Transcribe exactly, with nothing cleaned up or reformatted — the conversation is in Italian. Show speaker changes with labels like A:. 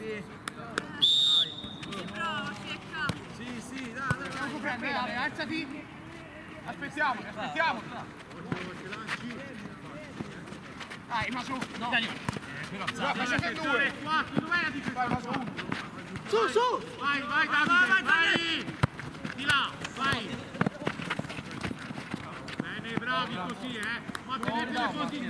A: Sì, sì, dai, dai, dai.
B: Non prende, dai, alzati. Aspettiamo, aspettiamo. Dai, ma su. No. Però faccia per due.
A: Quattro, dov'è la difesa?
B: Su, su.
A: Vai, vai, Davide, vai. Di là, vai. Bene, bravi così, eh. Ma tenete le posizioni.